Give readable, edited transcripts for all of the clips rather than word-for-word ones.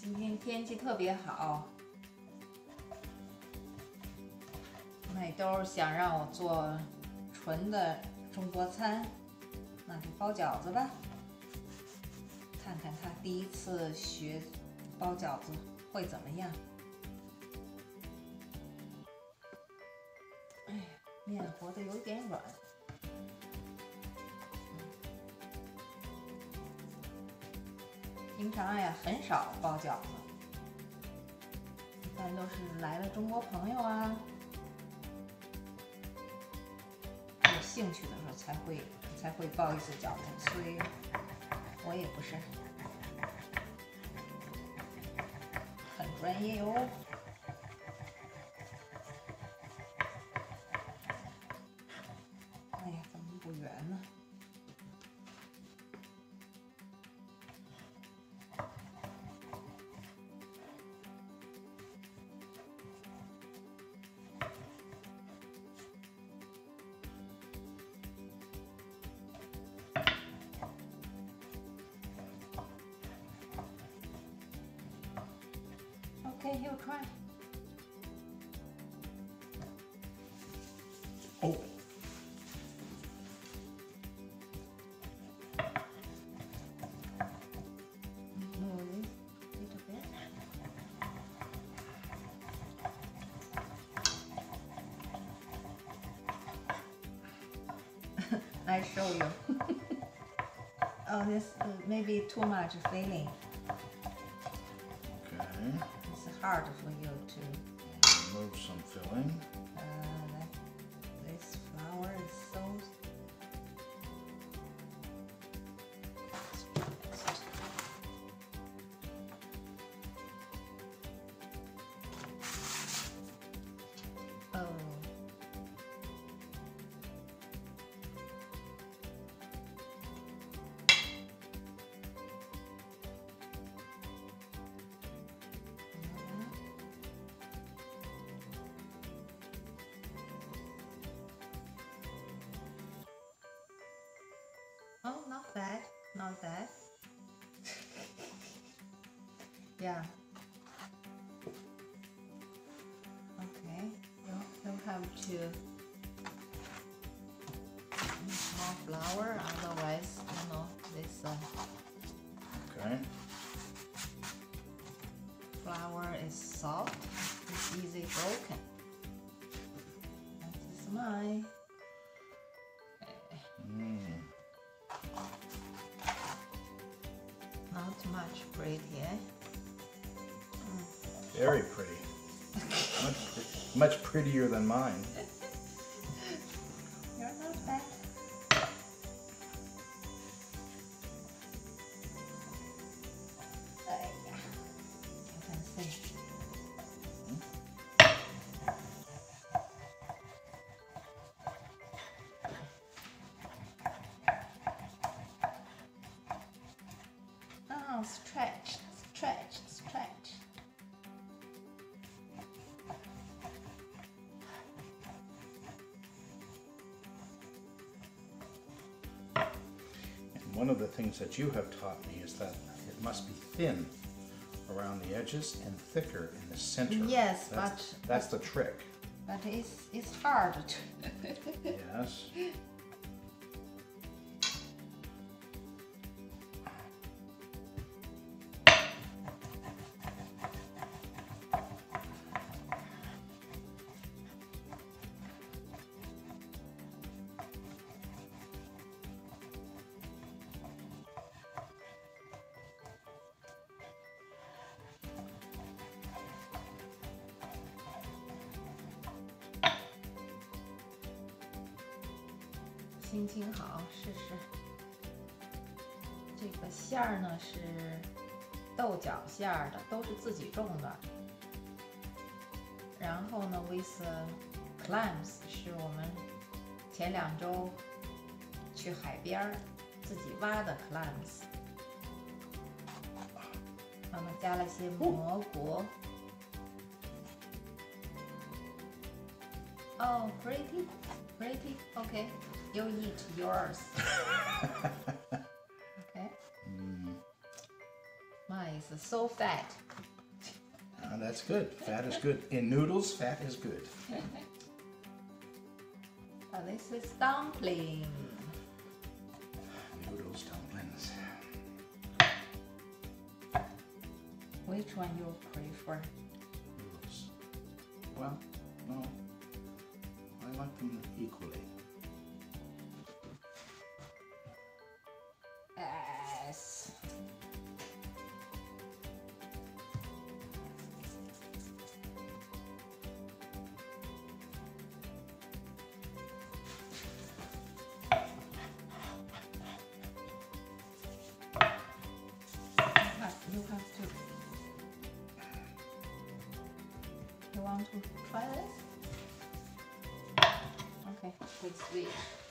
今天天气特别好，美豆想让我做纯的中国餐，那就包饺子吧。看看他第一次学包饺子会怎么样？哎呀，面和的有点软。平常呀很少包饺子，一般都是来了中国朋友啊，有兴趣的时候才会包一次饺子，所以我也不是很专业哟。哎呀，怎么不圆呢？Okay, you try. Oh. Move a little bit. I show you. Oh, this maybe too much filling. Okay. It's hard for you to. Remove some filling. This flour is so. Oh. Oh, not bad, not bad. Yeah. Okay, you'll have to use more flour, otherwise, this Okay. flour is soft, it's easy broken. That is mine. Not much pretty, eh? Very pretty. Much prettier than mine. You're not bad. Yeah. You can see. Oh, stretch, stretch, stretch. And one of the things that you have taught me is that it must be thin around the edges and thicker in the center. Yes, that's the trick. but it's hard to. Yes. 心情好，试试。这个馅儿呢是豆角馅儿的，都是自己种的。然后呢 ，with clams 是我们前2周去海边儿自己挖的 clams， 妈妈加了些蘑菇。Oh, pretty, pretty. Okay, you eat yours. Okay. Mine is so fat. And that's good. Fat is good. In noodles, fat is good. Oh, this is dumpling. Noodles, dumplings. Which one you prefer? Noodles. Well, no. I like them equally. Yes. You have to. You want to try this? Okay, let's switch.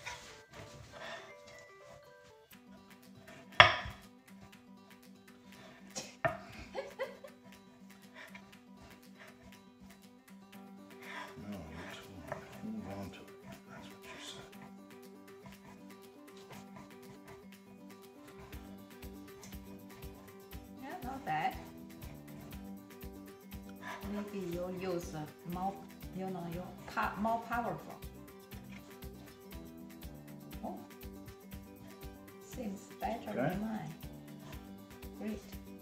No, you hold on to it. That's what you said. Yeah, not bad. Maybe you'll use more, more powerful. Oh, seems better Okay. than mine. Great.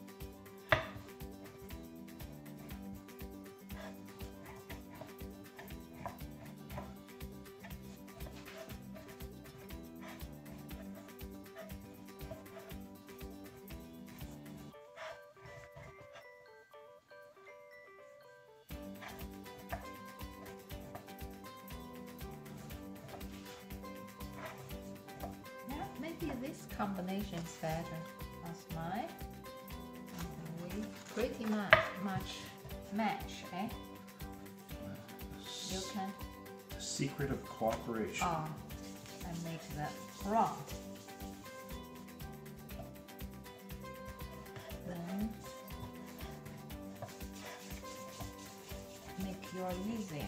Yeah, maybe this combination is better as mine. And we pretty much match, eh? You can, The secret of cooperation. I make that wrong. Then make your easier.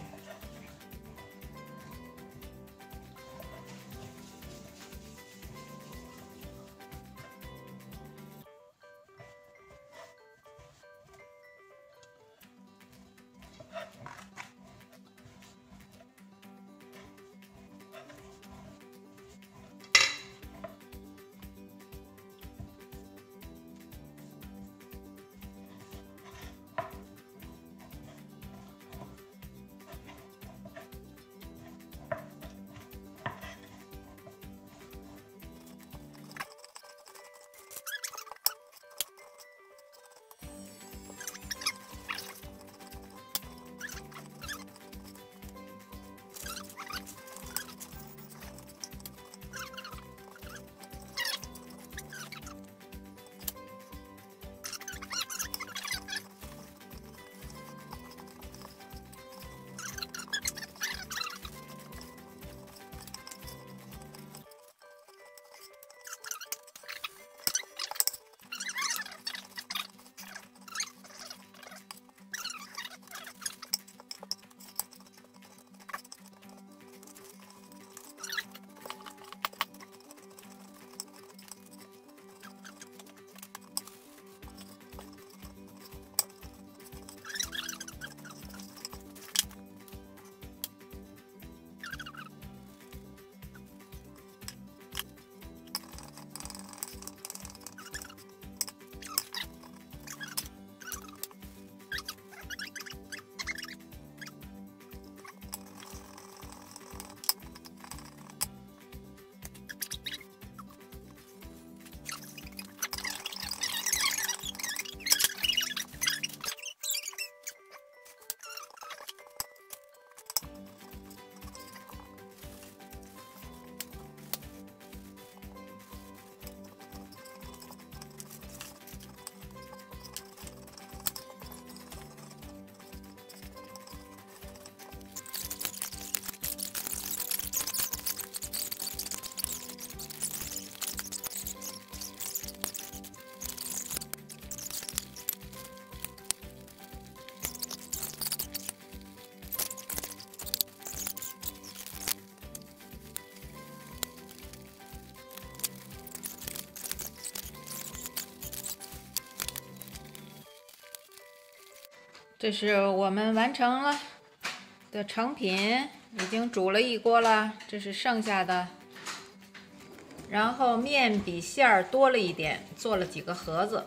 这是我们完成了的成品，已经煮了一锅了，这是剩下的。然后面比馅儿多了一点，做了几个盒子。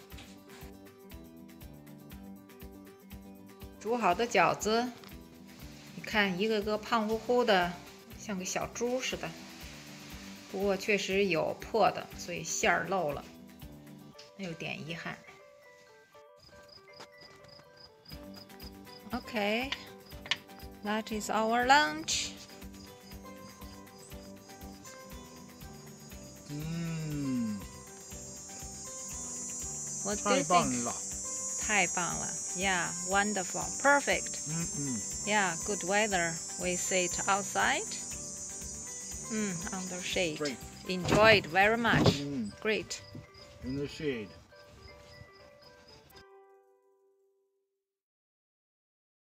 煮好的饺子，你看一个个胖乎乎的，像个小猪似的。不过确实有破的，所以馅儿漏了，有点遗憾。Okay, that is our lunch. ，What do you think? 太棒了 Yeah, wonderful, perfect. Yeah, good weather. We sit outside. Under shade. Great. Enjoyed very much. Great. In the shade.